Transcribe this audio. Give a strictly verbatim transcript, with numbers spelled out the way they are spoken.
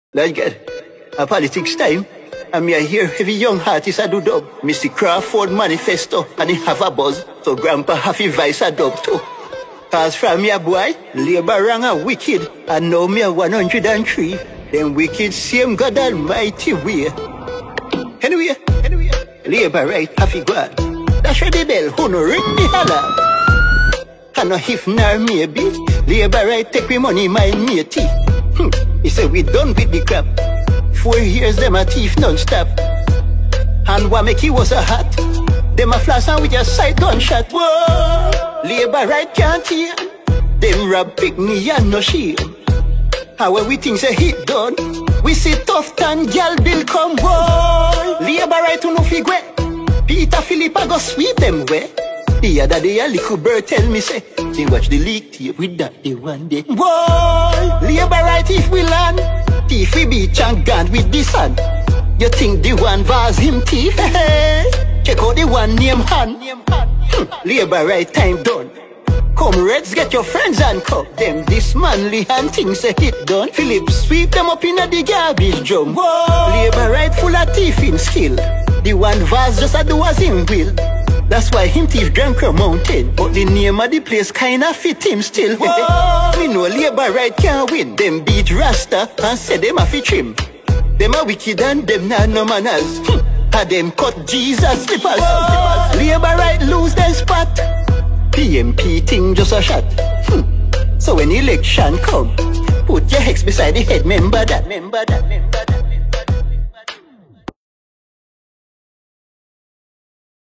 Like God, a politics time, and me I hear heavy young artists a do dub. Mister Crawford manifesto, and he have a buzz, so grandpa have a vice a dub too. Cause from me a boy, labor rang a wicked, and now me a one hundred and three. Them wicked same God Almighty way. Anyway, anyway, labor right have a God. That's why the bell who no ring the holler. And no if nor maybe, labor right take me money my matey. Hmm. He said we done with the crap. Four years them a thief non-stop. And what make he was a hat? Them a flash and with your side gunshot. Whoa, labor right can't hear. Them rob pick me and no shame. How when we think say hit done, we see tough tan gal bill come. Whoa, labor right to no figure. Peter Philip a go sweep them way. The other day a little bird tell me say, they watch the leak tape with that day one day. Boy, labor right if we land. Thief we beach and gun with the sun. You think the one was him thief? Hey, check out the one name Han. Hmm. Labor right time done. Come Reds, get your friends and cup them. This manly hand things a hit done. Philip sweep them up in the garbage drum. Whoa, labor right full of thieving skill. The one vase just a do as him will. That's why him thief drank a mountain. But the name of the place kinda fit him still. We know labor right can't win. Them beat Rasta and say them a fit him. Them a wicked and them nah no manners. Hm. And them cut Jesus slippers. Labor right lose them spot. P N P thing just a shot. Hm. So when election come, put your hex beside the head. Remember that, remember that, remember